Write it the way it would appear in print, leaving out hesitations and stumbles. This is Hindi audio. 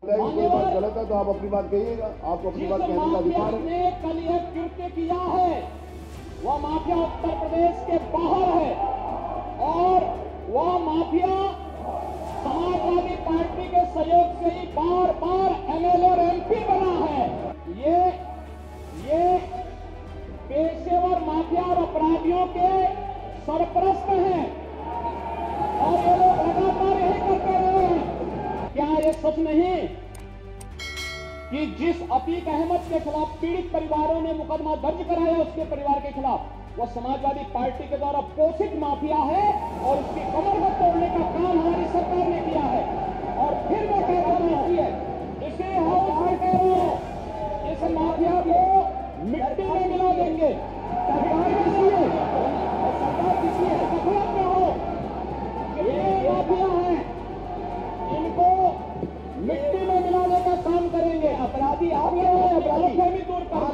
कोई बात गलत है तो आप अपनी बात कहिएगा, आपको अपनी बात कहने का अधिकार है। ने कल एक कृत्य किया है, वह माफिया उत्तर प्रदेश के बाहर है और वह माफिया समाजवादी पार्टी के सहयोग से ही बार बार एमएलए और एमपी बना है। ये पेशेवर माफिया और अपराधियों के सरपरस्त हैं और ये लोग लगातार यही करते रहे हैं। क्या ये सच नहीं कि जिस अतीक अहमद के खिलाफ पीड़ित परिवारों ने मुकदमा दर्ज कराया उसके परिवार के खिलाफ, वह समाजवादी पार्टी के द्वारा पोषित माफिया है और उसकी कमर को तोड़ने का काम हमारी सरकार ने किया है। और फिर मैं कह रहा हूं, इसे हाउस में कह रहा हूं, इस माफिया को मिट्टी में मिला देंगे। सरकार किसी है, सरकार किसी है, मतलब में हो, ये माफिया है, इनको मिट्टी में मिलाने का काम करेंगे। अपराधी आप लोग अपराधी दूर कर